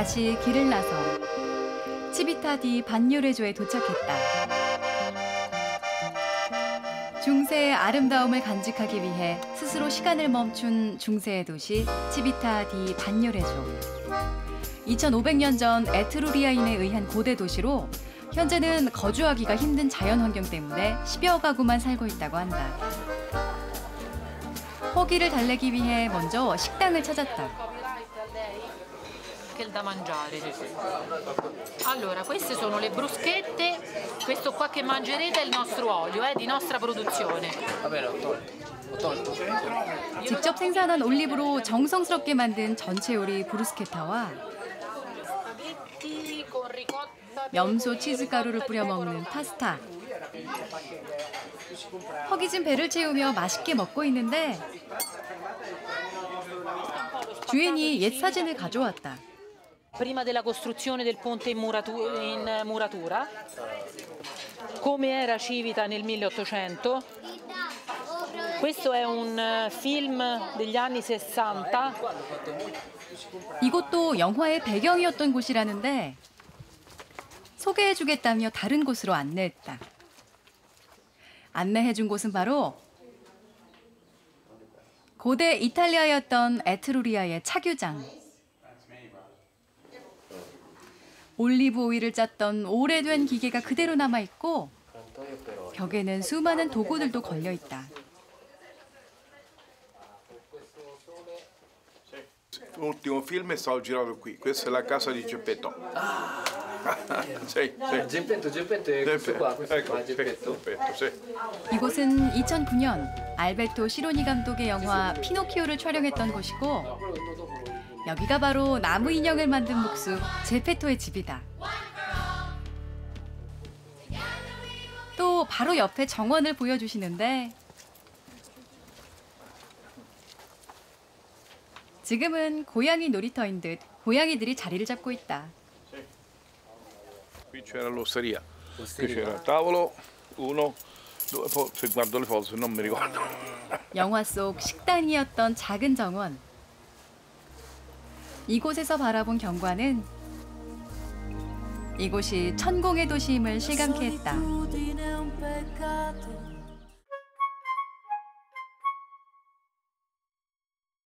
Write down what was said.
다시 길을 나서 치비타 디 반뇨레조에 도착했다. 중세의 아름다움을 간직하기 위해 스스로 시간을 멈춘 중세의 도시 치비타 디 반뇨레조. 2500년 전 에트루리아인에 의한 고대 도시로 현재는 거주하기가 힘든 자연 환경 때문에 10여 가구만 살고 있다고 한다. 허기를 달래기 위해 먼저 식당을 찾았다. Da mangiare. Allora, queste sono le bruschette, questo qua che mangerete è il nostro olio, di nostra produzione. 직접 생산한 올리브로 정성스럽게 만든 전체 요리 브루스케타와 염소 치즈가루를 뿌려 먹는 파스타. 허기진 배를 채우며 맛있게 먹고 있는데 주인이 옛 사진을 가져왔다. Prima della costruzione del ponte in muratura, come era Civita nel 1800. Questo è un film degli anni 60. 이곳도 영화의 배경이었던 곳이라는데 소개해주겠다며 다른 곳으로 안내했다. 안내해준 곳은 바로 고대 이탈리아였던 에트루리아의 차규장. 올리브 오일을 짰던 오래된 기계가 그대로 남아있고 벽에는 수많은 도구들도 걸려있다. L'ultimo film è stato girato qui. Questa è la casa di Geppetto. Sì, sì. Geppetto è questo qua, Geppetto. Sì. 이곳은 2009년 알베르토 시로니 감독의 영화 피노키오를 촬영했던 곳이고 여기가 바로 나무 인형을 만든 목수 제페토의 집이다. 또 바로 옆에 정원을 보여주시는데 지금은 고양이 놀이터인 듯 고양이들이 자리를 잡고 있다. Qui c'era l'osteria. Qui c'era il tavolo, uno, due, se guardo le foto non mi ricordo. 영화 속 식당이었던 작은 정원. 이곳에서 바라본 경관은 이곳이 천공의 도시임을 실감케 했다.